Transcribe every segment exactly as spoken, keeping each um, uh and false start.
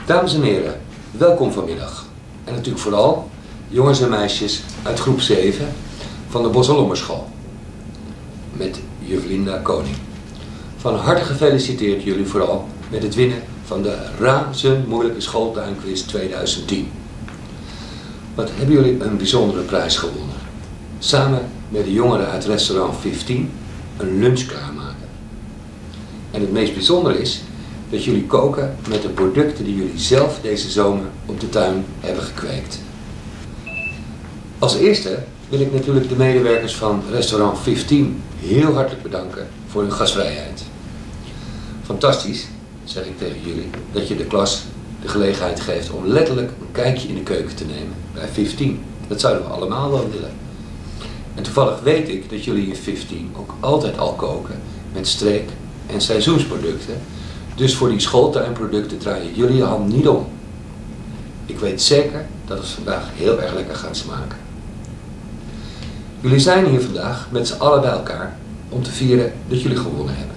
Dames en heren, welkom vanmiddag. En natuurlijk vooral jongens en meisjes uit groep zeven van de Bosselommerschool. Met juf Linda Koning. Van harte gefeliciteerd jullie vooral met het winnen van de razend moeilijke schooltuinquiz tweeduizend tien. Wat hebben jullie een bijzondere prijs gewonnen. Samen met de jongeren uit restaurant vijftien een lunch klaarmaken. En het meest bijzondere is dat jullie koken met de producten die jullie zelf deze zomer op de tuin hebben gekweekt. Als eerste wil ik natuurlijk de medewerkers van restaurant vijftien heel hartelijk bedanken voor hun gastvrijheid. Fantastisch, zeg ik tegen jullie, dat je de klas de gelegenheid geeft om letterlijk een kijkje in de keuken te nemen bij vijftien. Dat zouden we allemaal wel willen. En toevallig weet ik dat jullie in vijftien ook altijd al koken met streek- en seizoensproducten. Dus voor die schooltuinproducten draaien jullie je hand niet om. Ik weet zeker dat het vandaag heel erg lekker gaat smaken. Jullie zijn hier vandaag met z'n allen bij elkaar om te vieren dat jullie gewonnen hebben.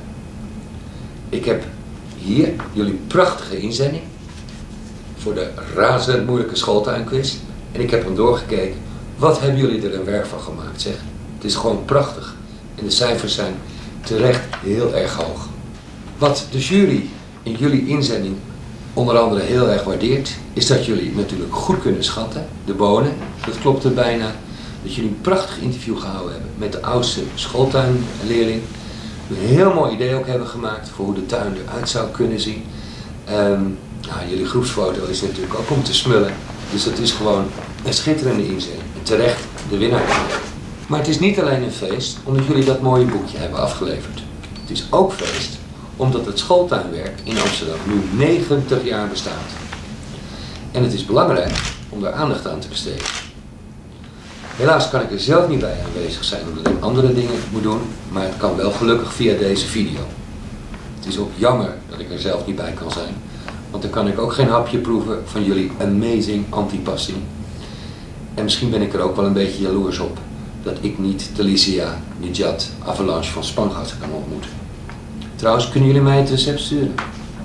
Ik heb hier jullie prachtige inzending voor de razend moeilijke schooltuinquiz. En ik heb hem doorgekeken. Wat hebben jullie er een werk van gemaakt, zeg. Het is gewoon prachtig. En de cijfers zijn terecht heel erg hoog. Wat de jury in jullie inzending onder andere heel erg waardeert, is dat jullie natuurlijk goed kunnen schatten, de bonen, dat klopt er bijna. Dat jullie een prachtig interview gehouden hebben met de oudste schooltuinleerling. Een heel mooi idee ook hebben gemaakt voor hoe de tuin eruit zou kunnen zien. Um, nou, jullie groepsfoto is natuurlijk ook om te smullen. Dus dat is gewoon een schitterende inzending. En terecht de winnaar. Maar het is niet alleen een feest omdat jullie dat mooie boekje hebben afgeleverd. Het is ook feest omdat het schooltuinwerk in Amsterdam nu negentig jaar bestaat. En het is belangrijk om daar aandacht aan te besteden. Helaas kan ik er zelf niet bij aanwezig zijn omdat ik andere dingen moet doen, maar het kan wel gelukkig via deze video. Het is ook jammer dat ik er zelf niet bij kan zijn, want dan kan ik ook geen hapje proeven van jullie amazing antipasti. En misschien ben ik er ook wel een beetje jaloers op dat ik niet de Lycia Nijat Avalanche van Spangat kan ontmoeten. Trouwens, kunnen jullie mij het recept sturen?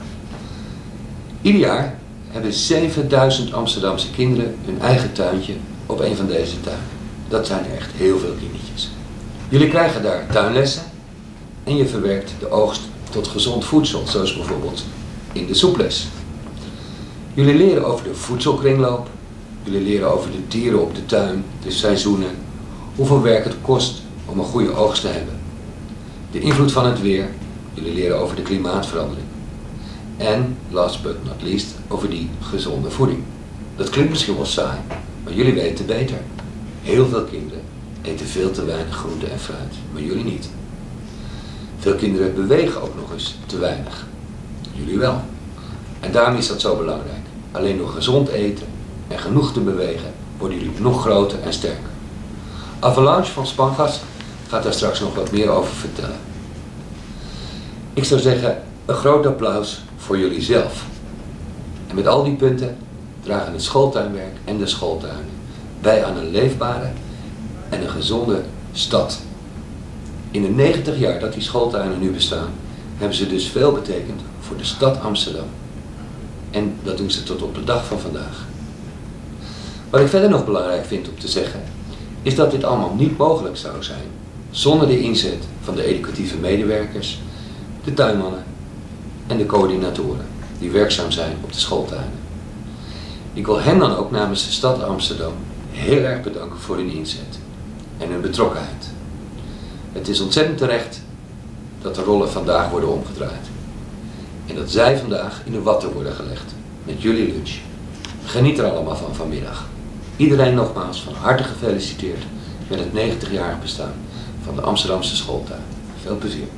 Ieder jaar hebben zevenduizend Amsterdamse kinderen hun eigen tuintje op een van deze tuinen. Dat zijn er echt heel veel kindertjes. Jullie krijgen daar tuinlessen en je verwerkt de oogst tot gezond voedsel, zoals bijvoorbeeld in de soeples. Jullie leren over de voedselkringloop, jullie leren over de dieren op de tuin, de seizoenen, hoeveel werk het kost om een goede oogst te hebben, de invloed van het weer, jullie leren over de klimaatverandering en, last but not least, over die gezonde voeding. Dat klinkt misschien wel saai, maar jullie weten beter. Heel veel kinderen eten veel te weinig groente en fruit, maar jullie niet. Veel kinderen bewegen ook nog eens te weinig. Jullie wel. En daarom is dat zo belangrijk. Alleen door gezond eten en genoeg te bewegen worden jullie nog groter en sterker. Avalanche van Spangas gaat daar straks nog wat meer over vertellen. Ik zou zeggen, een groot applaus voor jullie zelf. En met al die punten dragen het schooltuinwerk en de schooltuinen bij aan een leefbare en een gezonde stad. In de negentig jaar dat die schooltuinen nu bestaan, hebben ze dus veel betekend voor de stad Amsterdam. En dat doen ze tot op de dag van vandaag. Wat ik verder nog belangrijk vind om te zeggen, is dat dit allemaal niet mogelijk zou zijn zonder de inzet van de educatieve medewerkers, de tuinmannen en de coördinatoren die werkzaam zijn op de schooltuinen. Ik wil hen dan ook namens de stad Amsterdam heel erg bedanken voor hun inzet en hun betrokkenheid. Het is ontzettend terecht dat de rollen vandaag worden omgedraaid. En dat zij vandaag in de watten worden gelegd met jullie lunch. Geniet er allemaal van vanmiddag. Iedereen nogmaals van harte gefeliciteerd met het negentigjarig bestaan van de Amsterdamse schooltuin. Veel plezier.